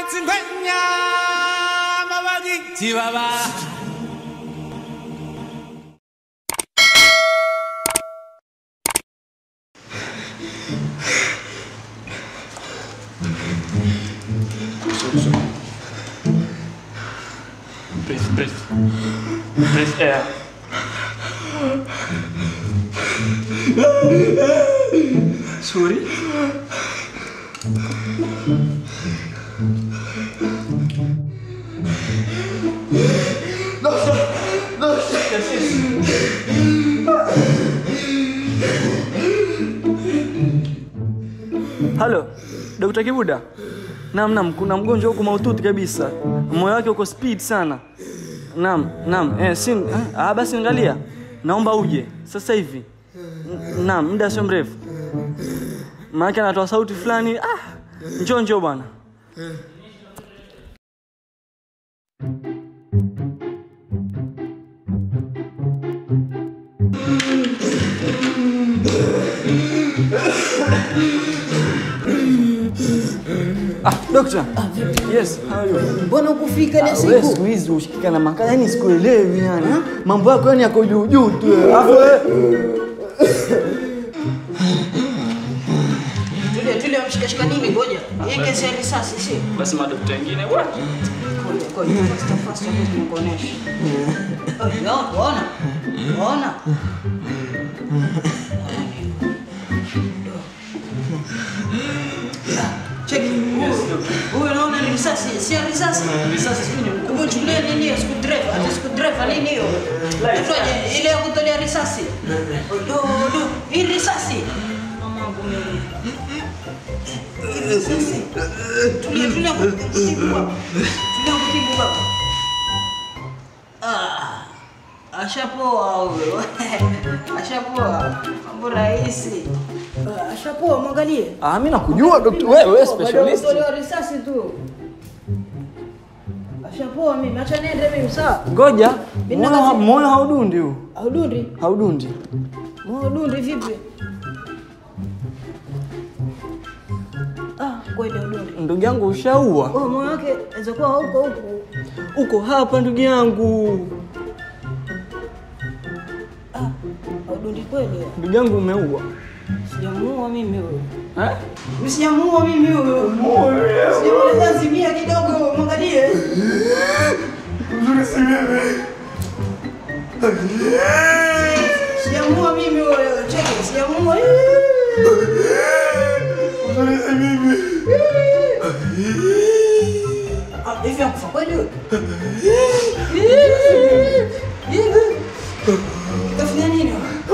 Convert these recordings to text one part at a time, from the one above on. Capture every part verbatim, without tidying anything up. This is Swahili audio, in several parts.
tingwenya mabagi tibaba. Breathe, breathe. Breathe air. Sorry? No, sir. No, sir. Yes, yes. Halo, Dokta Kibuda. Naam, naam, kuna mgonjwa huko mahututi kabisa. Moyo wake uko speed sana. Naam, naam. Eh, sin ah basi angalia. Naomba uje sasa hivi. Naam, muda sio mrefu. Maana anatoa sauti fulani. Ah, njoo njoo bwana. Ah, doctor. Ah, vipi? Yes, how are you? Mbona ukufika na siku? Wewe siku hizi ushikika na makaya, yani sikuelewi yani. Mambo yako yani yako juu juu tu. Alafu wewe Tule tule mshikashika nini ngoja. Hii kesi ya risasi si. Basi madokta wengine what? Ngoja ngoja fast fast nikuonesha. Oh, no, ona. Ona. Check. Huyu naona ni risasi, si risasi. Risasi sini. Umechukulia nini hiyo screwdriver? Hata screwdriver nini hiyo? Tuaje ile ya kutolea risasi. Do do, hii risasi. Mama wangu mimi. Risasi. Tulia tulia kutibu baba. Tulia kutibu baba. Ah. Ashapoa huyo. Ashapoa. Mambo rahisi. Ashapoa mwangalie. ah, mimi nakujua doctor. Wewe wewe specialist. Bado risasi tu. Ashapoa mimi. Acha niende mimi sawa. Ngoja. Moyo moyo haudundi huu. Haudundi? Haudundi. Moyo haudundi vipi? Ah, kweli haudundi. Ndugu yangu ushaua. Oh, moyo wake anaweza kuwa huko huko. Uko hapa ndugu yangu. Ah, haudundi kweli. Ndugu yangu umeua. Sijamuua mimi huyo. Eh? Mimi sijamuua mimi huyo. Sijamuua lazimia kidogo, mwangalie. Sijamuua mimi huyo. Cheki, sijamuua. Ah, hivi akufa kweli huyo? Kafanya nini?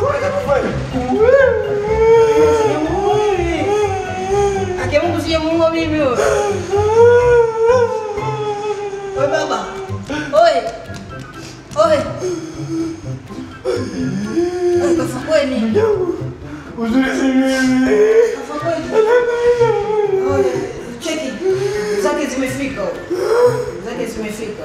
Ake Mungu sijamuua mimi huyo. Oi baba. Oi. Oi. Oi kafa kweli. Kafa kweli. Oi, cheki. Zake zimefika. Zake zimefika.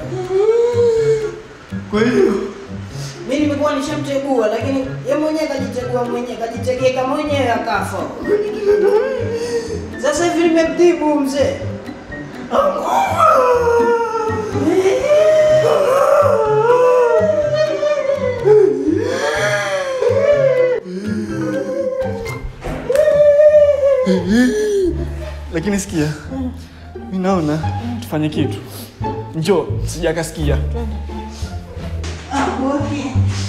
Kwa hiyo mimi nimekuwa nishamtegua lakini yeye mwenyewe kajitegua mwenyewe, kajitegeka mwenyewe akafa. Sasa hivi nimemtibu mzee. Lakini sikia. Mimi naona tufanye kitu. Njoo, sijakasikia. Ah, okay.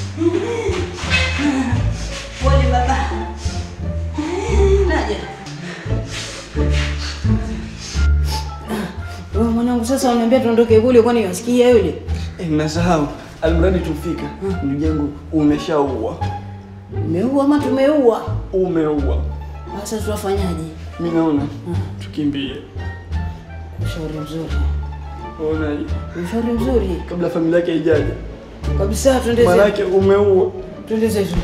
Pole baba. Naja. Wewe mwanangu sasa unaniambia tuondoke kule kwani unasikia yule? Eh, nasahau. Almradi tufika. Ndugu yangu umeshaua. Umeua ama tumeua? Umeua. Sasa tuwafanyaje? Mimi naona tukimbie. Ushauri mzuri. Unaje? Ushauri mzuri. Kabla familia yake haijaja. Kabisa twende zetu. Maana yake umeua. Twende zetu.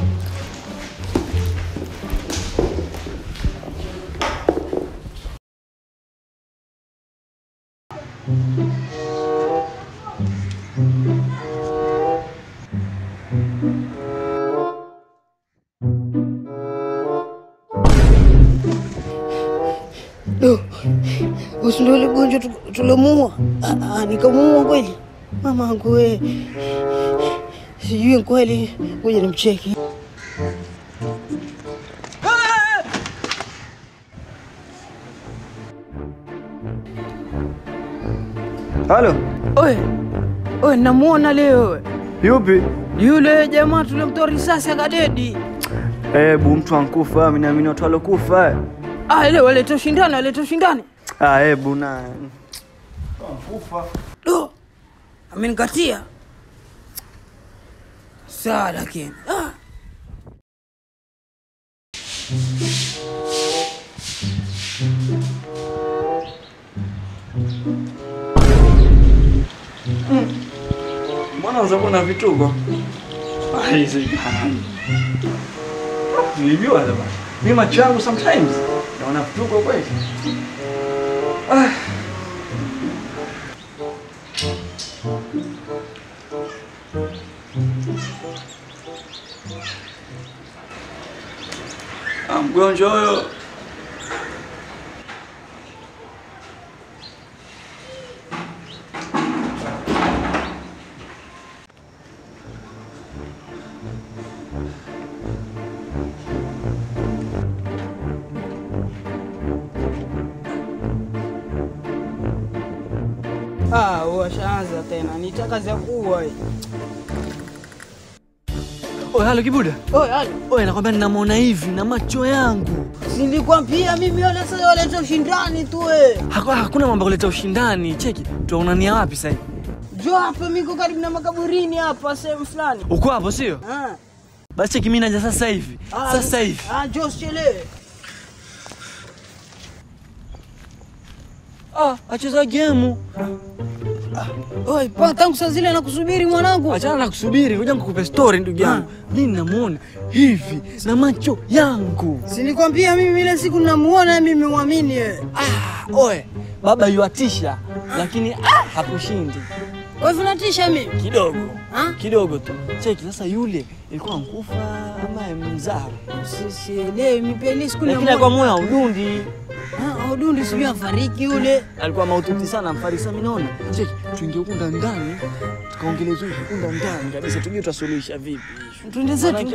Kweli ule mgonjwa tulomuua? Ah, nikamuua kweli? Mama yangu wewe. Sijui kweli, ngoja nimcheki. Halo. Oe. Oe, namuona leo. Yupi? Yule jamaa tulimtoa risasi akadedi. Eh, bu mtu ankufa, mimi naamini watu walokufa. Ah, ile wale toshindana, wale toshindani. Ah, eh buna. Ankufa. Do. Amenikatia. Sawa lakini. Ah. Mbona unaweza kuona vituko? Ah, hizi. Nilibiwa hapa. Mimi macho yangu sometimes naona vituko kweli. Ah. Mgonjwa huyo Ah, washaanza tena. Nitaka za kuua hii. Oe, halo Kibuda. Oe, halo. Oe, nakwambia ninamuona hivi na macho yangu. Nilikwambia mimi wale sasa wale ushindani tu wewe. Hakuna hakuna mambo kuleta ushindani. Cheki, tuonania wapi sasa? Jo hapa miko karibu na makaburini hapa sehemu fulani. Uko hapo sio? Ah. Basi cheki mimi naja sasa hivi. Ah, Sasa hivi. Ah, jo chelewe. Ah, acheza game. Oi, pa tangu saa zile nakusubiri mwanangu. Achana na kusubiri, ngoja nikupe story ndugu yangu. Mimi ninamuona hivi na macho yangu. Si nilikwambia mimi ile siku ninamuona mimi muamini wewe. Ah, oe, baba yuatisha lakini ah, hakushindi. Kwa hivyo natisha mimi Kidogo. Ha? Kidogo tu. Cheki sasa yule ilikuwa mkufa ama mzao. Sisi leo mipeli siku Lakini alikuwa moyo udundi. Ah, udundi sijui afariki yule. Alikuwa maututi sana mfarisa minaona. Cheki, tuingie huko ndani, tukaongelea zuri huko ndani kabisa tujue tutasuluhisha vipi. Tuende zetu.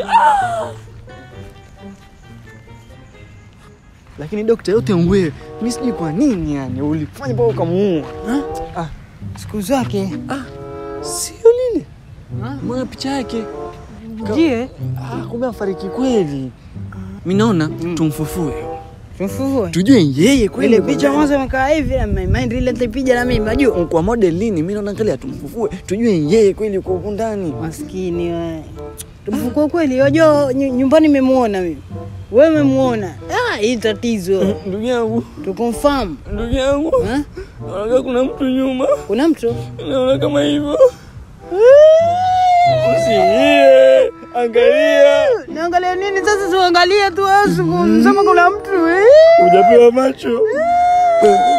Lakini dokta yote wewe, mimi sijui kwa nini yani ulifanya mpaka ukamuua. Ah, siku zake. Ah, sio lile. Mwana picha yake. Je, Ah, kumbe afariki kweli. Mimi naona tumfufue. tumfufue. Tujue yeye kweli. Ile picha mwanzo imekaa hivi na mind ile nitapiga na mimi unajua. Kwa modelini mimi naona angalia tumfufue. Tujue yeye kweli uko huko ndani. Maskini wewe. Tumfufue kweli. Unajua nyumbani nimemuona mimi. Wewe umemuona. Ah, hii tatizo. Ndugu yangu, Tu confirm. ndugu yangu. Eh? Naona kuna mtu nyuma. Kuna mtu? Naona kama hivyo. Usiye. Angalia. Niangalia nini sasa? Tuangalie tu wewe. Sema kuna mtu. Eh? Hujapewa macho.